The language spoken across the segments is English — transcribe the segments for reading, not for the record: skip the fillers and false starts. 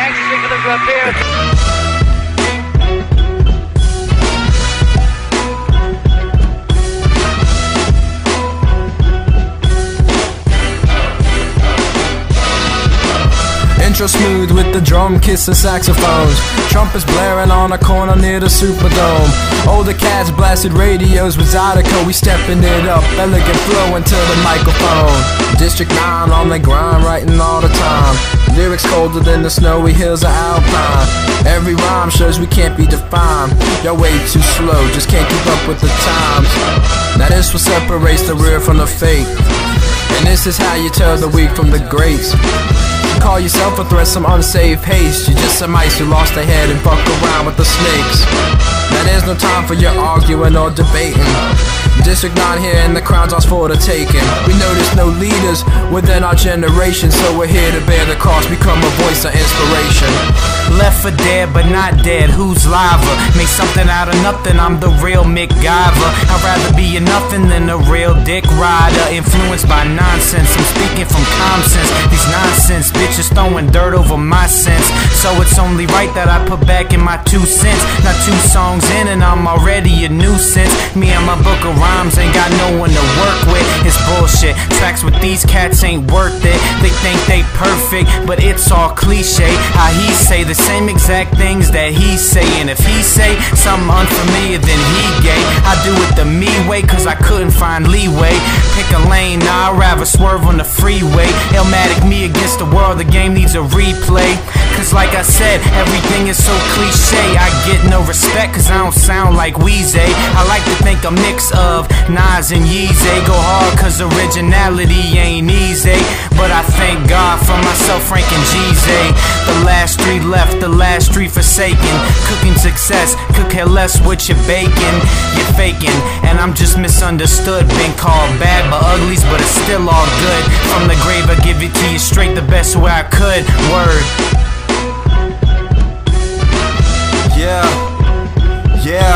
anxiously for them to appear. Intro smooth with the drum, kiss and saxophones. Trumpets blaring on a corner near the Superdome. Older cats blasted radios with Zydeco. We stepping it up, elegant flow into the microphone. District 9 on the grind, writing all the time. Lyrics colder than the snowy hills of Alpine. Every rhyme shows we can't be defined. You're way too slow, just can't keep up with the times. Now this what separates the real from the fake. And this is how you tell the weak from the greats. Call yourself a threat, some unsafe haste. You're just some mice who lost their head and fuck around with the snakes. Now there's no time for your arguing or debating. District 9 here and the crown's ours for the taking. We notice no leaders within our generation, so we're here to bear the cross, become a voice of inspiration. Left for dead but not dead, who's liver? Make something out of nothing, I'm the real MacGyver. I'd rather be a nothing than a real dick rider. Influenced by nonsense, I'm speaking from common sense. These nonsense bitches throwing dirt over my sense. So it's only right that I put back in my 2 cents. Not 2 songs in and I'm already a nuisance. Me and my book of rhymes ain't got no one to work with. It's bullshit, tracks with these cats ain't worth it. They think they perfect, but it's all cliche. How he say the same exact things that he's saying. If he say something unfamiliar, then he gay. I do it the me way, cause I couldn't find leeway. Pick a lane, now I'd rather swerve on the freeway. Illmatic me against the world, the game needs a replay. Cause like I said, everything is so cliche. I get no respect cause I don't sound like Weezy. I like to think a mix of Nas and Yeezy. Go hard cause originality ain't easy. But I thank God for myself, Frank and Jeezy. The last 3 left, the last 3 forsaken. Cooking success, could care less what you're baking. You're faking, and I'm just misunderstood. Been called bad but uglies, but it's still all good. From the grave I give it to you straight the best way I could. Word. Yeah.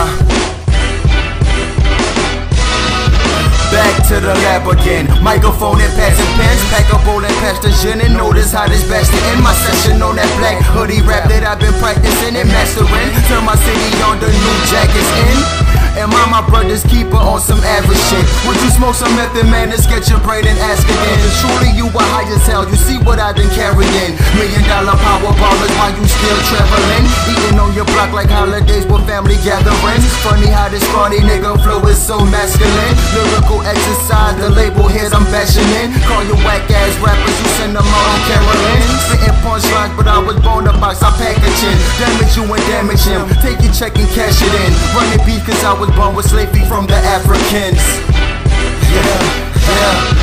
Back to the lab again. Microphone and passing pens. Pack a bowl and pass the gin and notice how this bastard in my session on that black hoodie rap that I've been practicing and mastering. Turn my city on the new jackets in. Am I my brother's keeper on some average shit? Would you smoke some method, man, and sketch your brain and ask again? Cause truly you were high as hell, you see what I've been carrying. $1 million power ballers while you still traveling. Eating on your block like holidays with family gatherings. Funny how this scrawny nigga flow is so masculine. Lyrical exercise, the label hit I'm bashing in. Call you whack ass rappers, you send them all on Carolyn. Spitting punchlines, but I was born to box, I packaging. Damage you and damage him, take your check and cash it in. Running beef cause I was born with slavery from the Africans. Yeah.